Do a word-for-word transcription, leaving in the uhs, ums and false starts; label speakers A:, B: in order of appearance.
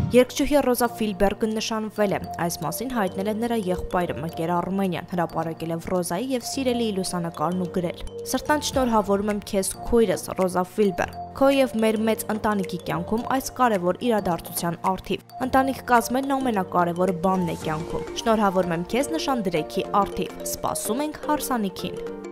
A: Երգչուհի Ռոզա Ֆիլբերգը նշանվել է, այս մասին հայտնել է նրա եղբայրը Մկեր Armenian, հրապարակել է Ռոզայի եւ սիրելի լուսանկարն ու գրել. Սրտանց շնորհավորում եմ քեզ քույրս Ռոզա Ֆիլբերգ, քո եւ մեր մեծ ընտանիքի կյանքում այս կարևոր իրադարձության առթիվ։ Ընտանիք կազմելն ամենակարևոր բանն է կյանքում։ Շնորհավորում եմ քեզ նշանդրեքի առթիվ։ Սպասում ենք հարսանիքին։